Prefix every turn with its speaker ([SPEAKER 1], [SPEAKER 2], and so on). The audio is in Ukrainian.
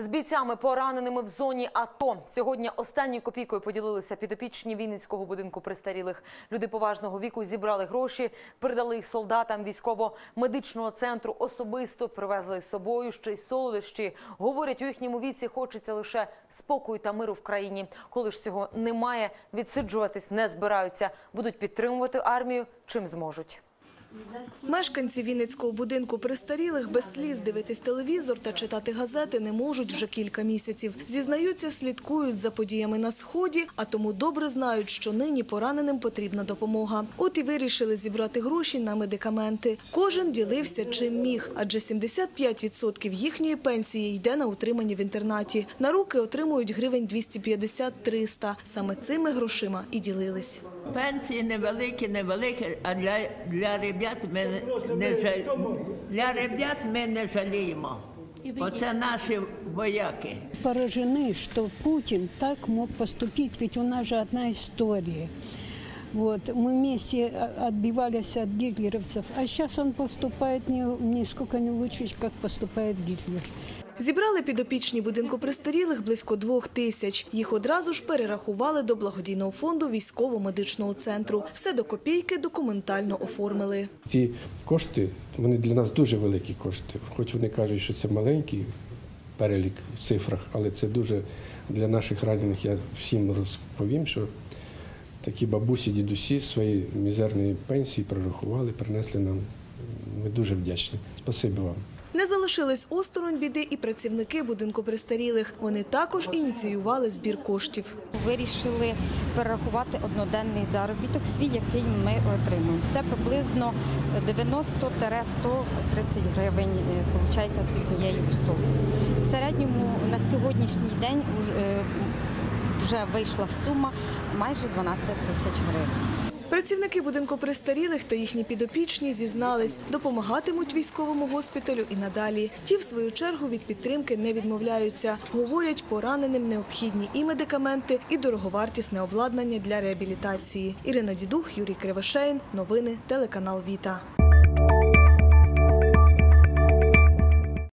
[SPEAKER 1] З бійцями, пораненими в зоні АТО. Сьогодні останньою копійкою поділилися підопічні Вінницького будинку престарілих. Люди поважного віку зібрали гроші, передали їх солдатам військово-медичного центру, особисто привезли з собою ще й солодощі. Говорять, у їхньому віці хочеться лише спокою та миру в країні. Коли ж цього немає, відсиджуватись не збираються. Будуть підтримувати армію чим зможуть.
[SPEAKER 2] Мешканці Вінницького будинку престарілих без сліз дивитись телевізор та читати газети не можуть вже кілька місяців. Зізнаються, слідкують за подіями на Сході, а тому добре знають, що нині пораненим потрібна допомога. От і вирішили зібрати гроші на медикаменти. Кожен ділився чим міг, адже 75% їхньої пенсії йде на утримання в інтернаті. На руки отримують гривень 250-300. Саме цими грошима і ділились.
[SPEAKER 3] Пенсії невеликі, а для ребят ми не жаліємо. Оце наші вояки.
[SPEAKER 4] Поражены, что Путин так мог поступить, ведь у нас же одна история. Вот. Мы вместе отбивались от гитлеровцев, а сейчас он поступает нисколько не лучше, как поступает Гитлер.
[SPEAKER 2] Зібрали підопічні будинку престарілих близько 2000. Їх одразу ж перерахували до благодійного фонду військово-медичного центру. Все до копійки документально оформили.
[SPEAKER 5] Ці кошти, вони для нас дуже великі кошти. Хоч вони кажуть, що це маленький перелік в цифрах, але це дуже для наших ранених, я всім розповім, що такі бабусі, дідусі свої мізерні пенсії прорахували, принесли нам. Ми дуже вдячні. Спасибі вам.
[SPEAKER 2] Не залишились осторонь біди і працівники будинку престарілих. Вони також ініціювали збір коштів.
[SPEAKER 6] Вирішили перерахувати одноденний заробіток свій, який ми отримуємо. Це приблизно 90-130 гривень, виходить, з однієї особи. В середньому на сьогоднішній день вже вийшла сума майже 12 тисяч гривень.
[SPEAKER 2] Працівники будинку престарілих та їхні підопічні зізнались, допомагатимуть військовому госпіталю і надалі. Ті, в свою чергу, від підтримки не відмовляються. Говорять, пораненим необхідні і медикаменти, і дороговартісне обладнання для реабілітації. Ірина Дідух, Юрій Кривошеїн. Новини, телеканал Віта.